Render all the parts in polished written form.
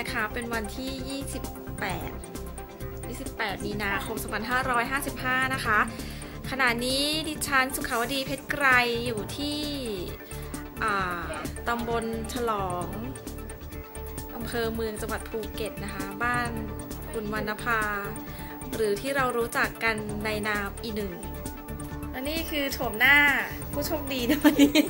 นะคะ เป็นวันที่ 28 มีนาคม 2555 นะคะ ขณะนี้ดิฉันสุขาวดีเพชรไกรอยู่ที่ตำบลฉลองอำเภอเมืองจังหวัดภูเก็ตนะคะ บ้านคุณวรรณภาหรือที่เรารู้จักกันในนามอีหนึ่งและนี่คือโฉมหน้าผู้โชคดีด้วย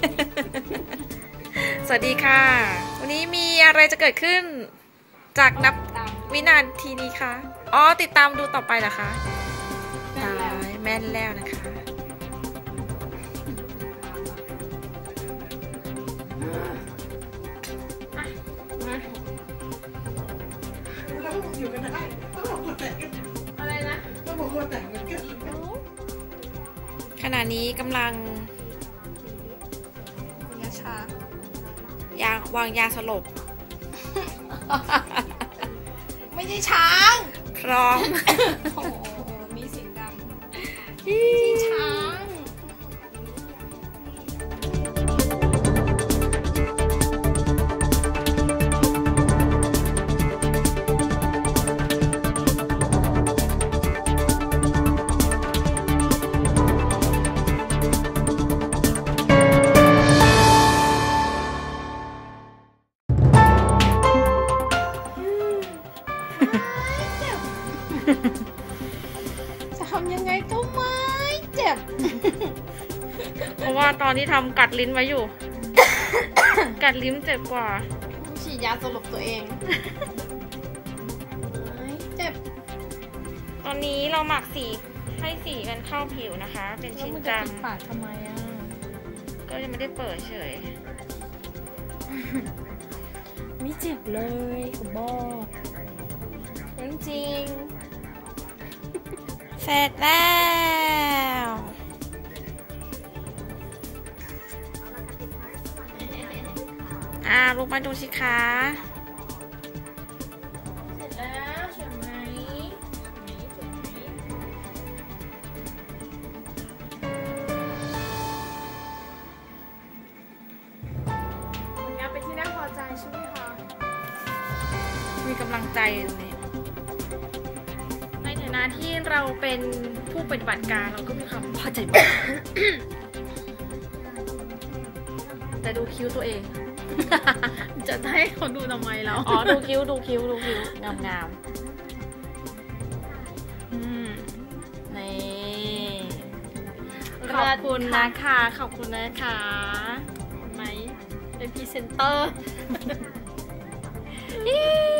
สวัสดีค่ะ วันนี้มีอะไรจะเกิดขึ้นจากนับวินาทีนี้คะอ๋อติดตามดูต่อไปเหรอคะแม่นแล้วนะคะอยู่กันได้ต้องบอกคนแต่งกันอะไรนะต้องบอกคนแต่งกันขณะนี้กำลังวางยาสลบไม่ใช่ช้างพร้อมโอ้มีเสียงดังที่ช้างจะทำยังไงก็ไม่เจ็บเพราะว่าตอนที่ทำกัดลิ้นไว้อยู่ กัดลิ้นเจ็บกว่าฉีดยาสลบตัวเองเจ็บตอนนี้เราหมักสีให้สีกันเข้าผิวนะคะ เป็นชิ้นจังปากทำไมอ่ะก็ยังไม่ได้เปิดเฉยไม่เจ็บเลยผมบอกจริงเสร็จแล้วลุกมาดูสิคะเสร็จแล้วใช่ไหมงานเป็นที่น่าพอใจใช่ไหมคะมีกำลังใจเลยในฐานะที่เราเป็นผู้ปฏิบัติการเราก็มีความพอใจมาก แต่ดูคิ้วตัวเองจะให้เขาดูทำไมแล้วอ๋อ ดูคิ้วงามนี่ขอบคุณนะคะขอบคุณนะคะไหมเป็นพรีเซนเตอร์